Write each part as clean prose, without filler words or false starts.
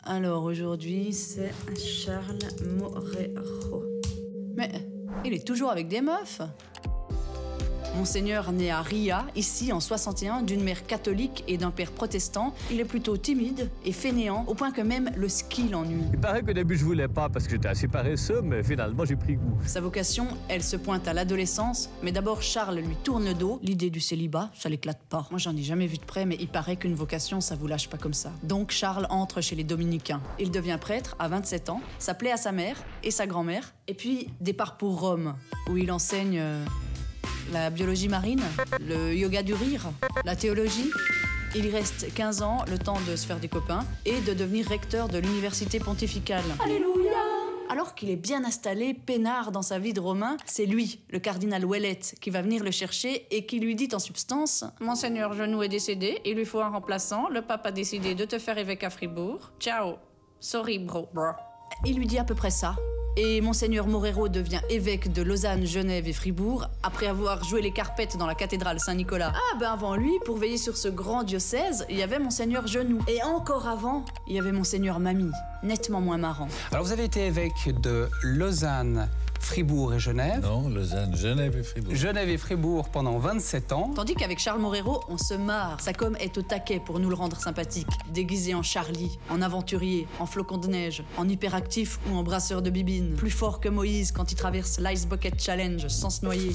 Alors aujourd'hui, c'est Charles Morero. Mais il est toujours avec des meufs. Monseigneur né à Ria, ici en 61, d'une mère catholique et d'un père protestant, il est plutôt timide et fainéant, au point que même le ski l'ennuie. Il paraît qu'au début je voulais pas parce que j'étais assez paresseux, mais finalement j'ai pris goût. Sa vocation, elle se pointe à l'adolescence, mais d'abord Charles lui tourne le dos. L'idée du célibat, ça l'éclate pas. Moi j'en ai jamais vu de près, mais il paraît qu'une vocation, ça vous lâche pas comme ça. Donc Charles entre chez les dominicains. Il devient prêtre à 27 ans, ça plaît à sa mère et sa grand-mère, et puis départ pour Rome, où il enseigne la biologie marine, le yoga du rire, la théologie. Il y reste 15 ans, le temps de se faire des copains et de devenir recteur de l'université pontificale. Alléluia! Alors qu'il est bien installé, peinard dans sa vie de Romain, c'est lui, le cardinal Ouellette, qui va venir le chercher et qui lui dit en substance « Monseigneur Genoux est décédé, il lui faut un remplaçant, le pape a décidé de te faire évêque à Fribourg. Ciao! Sorry, bro. » Il lui dit à peu près ça. Et Monseigneur Morero devient évêque de Lausanne, Genève et Fribourg, après avoir joué les carpettes dans la cathédrale Saint-Nicolas. Ah ben avant lui, pour veiller sur ce grand diocèse, il y avait Monseigneur Genoux. Et encore avant, il y avait Monseigneur Mamie, nettement moins marrant. Alors vous avez été évêque de Lausanne, Fribourg et Genève. Non, Lausanne, Genève et Fribourg. Genève et Fribourg pendant 27 ans. Tandis qu'avec Charles Morero, on se marre. Sa com est au taquet pour nous le rendre sympathique. Déguisé en Charlie, en aventurier, en flocon de neige, en hyperactif ou en brasseur de bibine. Plus fort que Moïse quand il traverse l'Ice Bucket Challenge sans se noyer.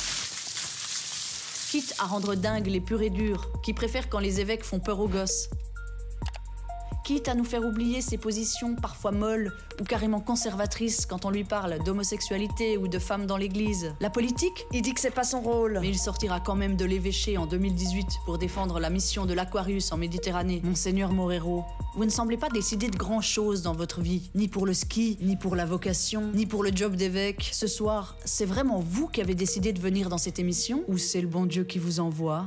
Quitte à rendre dingue les purs et durs, qui préfèrent quand les évêques font peur aux gosses. Quitte à nous faire oublier ses positions parfois molles ou carrément conservatrices quand on lui parle d'homosexualité ou de femmes dans l'église. La politique, il dit que c'est pas son rôle. Mais il sortira quand même de l'évêché en 2018 pour défendre la mission de l'Aquarius en Méditerranée. Monseigneur Morero, vous ne semblez pas décider de grand-chose dans votre vie. Ni pour le ski, ni pour la vocation, ni pour le job d'évêque. Ce soir, c'est vraiment vous qui avez décidé de venir dans cette émission ou c'est le bon Dieu qui vous envoie ?